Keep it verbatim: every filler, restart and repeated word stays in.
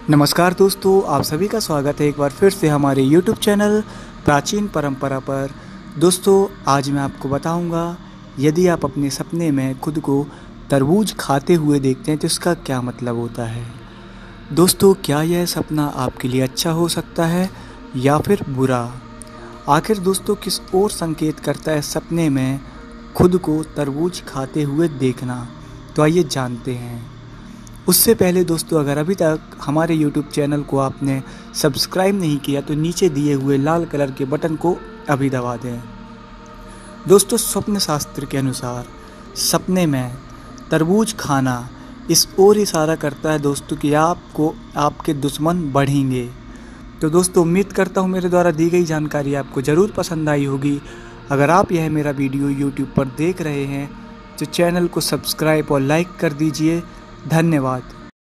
नमस्कार दोस्तों, आप सभी का स्वागत है एक बार फिर से हमारे यूट्यूब चैनल प्राचीन परंपरा पर। दोस्तों, आज मैं आपको बताऊंगा, यदि आप अपने सपने में खुद को तरबूज खाते हुए देखते हैं तो इसका क्या मतलब होता है। दोस्तों, क्या यह सपना आपके लिए अच्छा हो सकता है या फिर बुरा। आखिर दोस्तों किस ओर संकेत करता है सपने में खुद को तरबूज खाते हुए देखना, तो आइए जानते हैं। उससे पहले दोस्तों, अगर अभी तक हमारे यूट्यूब चैनल को आपने सब्सक्राइब नहीं किया तो नीचे दिए हुए लाल कलर के बटन को अभी दबा दें। दोस्तों, स्वप्न शास्त्र के अनुसार सपने में तरबूज खाना इस ओर इशारा करता है दोस्तों कि आपको आपके दुश्मन बढ़ेंगे। तो दोस्तों, उम्मीद करता हूँ मेरे द्वारा दी गई जानकारी आपको ज़रूर पसंद आई होगी। अगर आप यह मेरा वीडियो यूट्यूब पर देख रहे हैं तो चैनल को सब्सक्राइब और लाइक कर दीजिए। धन्यवाद।